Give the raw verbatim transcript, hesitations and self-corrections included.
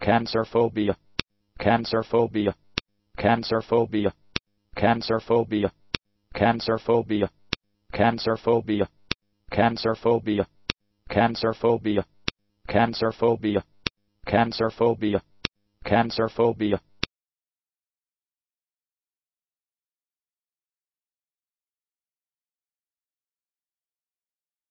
cancerphobia, cancerphobia, cancerphobia, cancerphobia, cancerphobia, cancerphobia, cancerphobia, cancerphobia, cancerphobia, cancerphobia, cancerphobia.